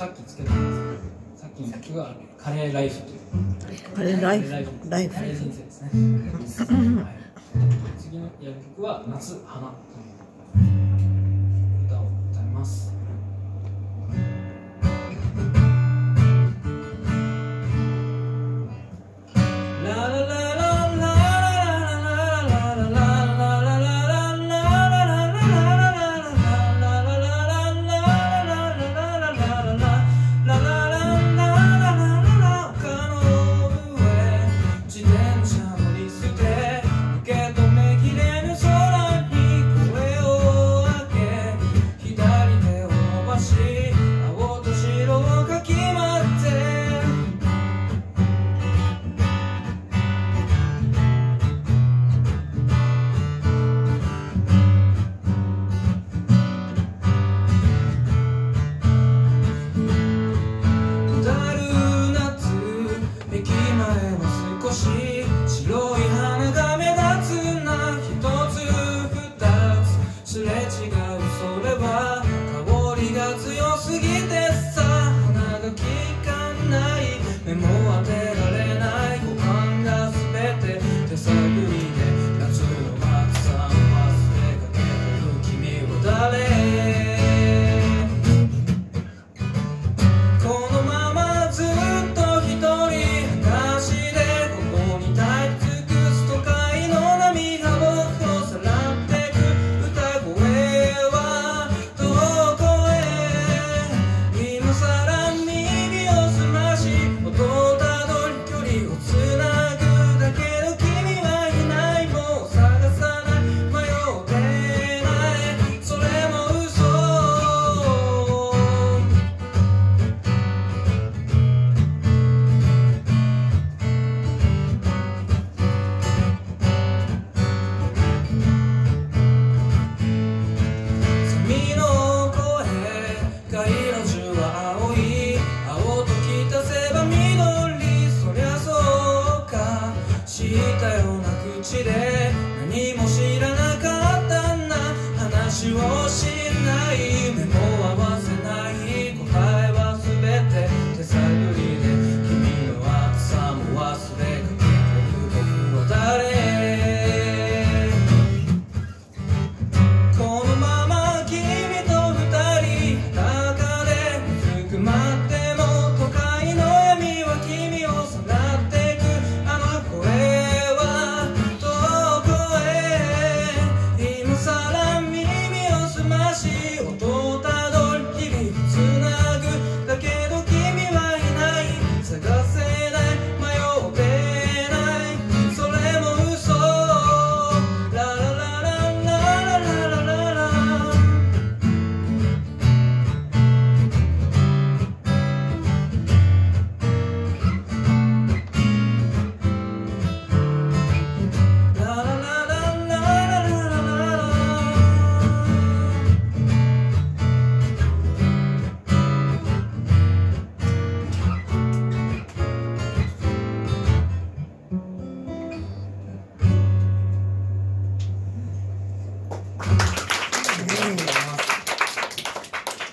さっきつけたんですけど、さっきの曲がカレーライフというカレーライフ、ライフ、 カレー人生ですね。はい、次のやる曲は夏花という歌を歌います。白い花が目立つな、一つ二つすれ違う、それは香りが強すぎてさ、鼻が利かない、目も当てられない、五感が全て手探りで夏の暑さを忘れかけてる君は誰？このままずっと一人裸足でここに立ち尽くす都会の波が僕をさらってく、歌声はどこへ？今さら耳を澄まし音をたどり距離をつなぐだけど君はいない、もう探さない、迷ってないそれも嘘。蝉の声街路樹は青い、青ときたせば緑、そりゃそうか、知ったような口で何も知らなかったんだ、話をしない、目も